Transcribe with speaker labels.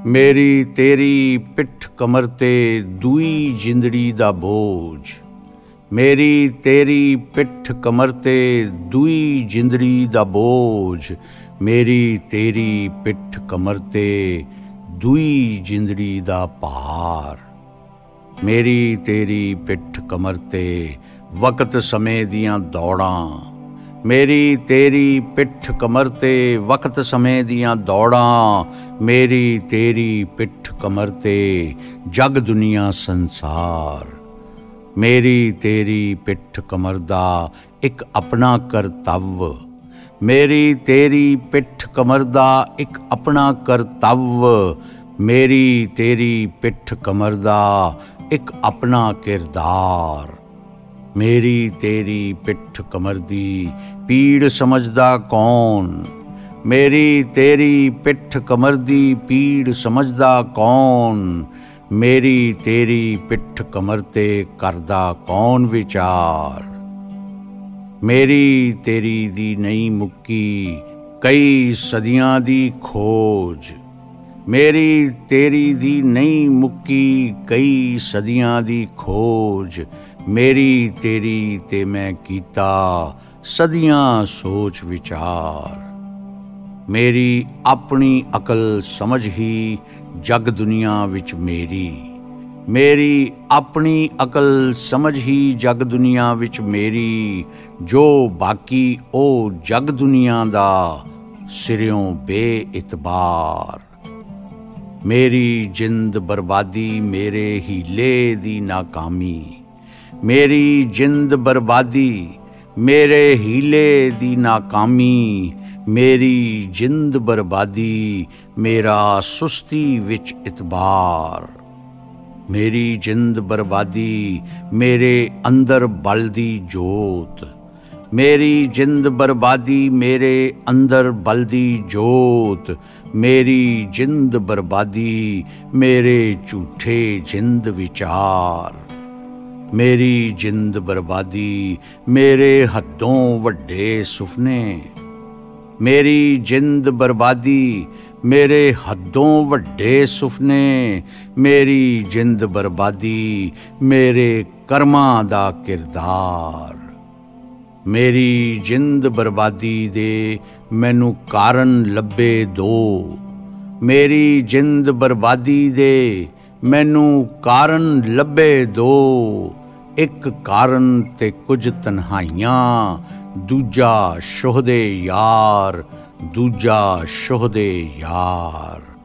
Speaker 1: मेरी तेरी पिठ कमर ते दूई जिंदड़ी दा बोझ। मेरी तेरी पिठ कमर ते दूई जिंदड़ी दा बोझ। मेरी तेरी पिठ कमर ते दूई जिंदड़ी दा भार। मेरी तेरी पिठ कमर ते वक्त समय दियां दौड़ां। मेरी तेरी पिठ कमर ते वक्त समय दियां दौड़ां। मेरी तेरी पिठ कमर ते जग दुनिया संसार। मेरी तेरी पिठ कमर दा एक अपना करतव्य। मेरी तेरी पिठ कमर दा एक अपना करतव्य। मेरी तेरी पिठ कमर दा एक अपना किरदार। मेरी तेरी पिठ कमर दी पीड़ समझदा कौन। मेरी तेरी पिठ कमर दी पीड़ समझदा कौन। मेरी तेरी पिठ कमर ते करदा कौन विचार। मेरी तेरी दी नहीं मुक्की कई सदियां दी खोज। मेरी तेरी दी नहीं मुक्की कई सदियां दी खोज। मेरी तेरी ते मैं कीता सदियां सोच विचार। मेरी अपनी अकल समझ ही जग दुनिया विच मेरी। मेरी अपनी अकल समझ ही जग दुनिया विच मेरी। जो बाकी ओ जग दुनिया दा सिरों बेइतबार। मेरी जिंद बर्बादी मेरे हीले दी नाकामी। मेरी जिंद बर्बादी मेरे हीले दी नाकामी। मेरी जिंद बर्बादी मेरा सुस्ती विच इतबार। मेरी जिंद बर्बादी मेरे अंदर बलदी जोत। मेरी जिंद बर्बादी मेरे अंदर बलदी जोत। मेरी जिंद बर्बादी मेरे झूठे जिंद विचार। मेरी जिंद बर्बादी मेरे हद्दों वड्डे सुफने। मेरी जिंद बर्बादी मेरे हद्दों वड्डे सुफने। मेरी जिंद बर्बादी मेरे कर्मां दा किरदार। मेरी जिंद बर्बादी दे मैनू कारण लब्बे दो। मेरी जिंद बर्बादी दे मैनू कारण लब्बे दो। एक कारण ते कुछ तन्हाइयां दूजा शोहदे यार। दूजा शोहदे यार।